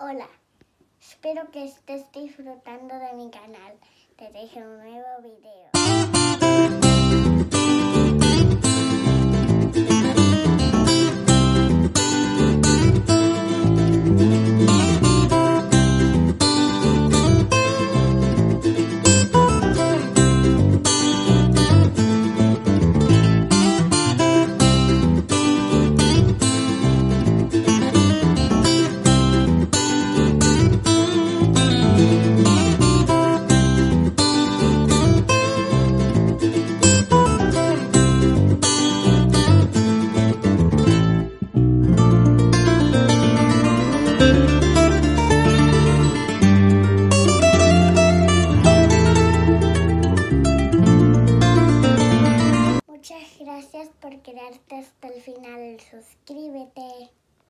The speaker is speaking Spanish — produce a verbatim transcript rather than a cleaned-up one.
Hola, espero que estés disfrutando de mi canal. Te dejo un nuevo video.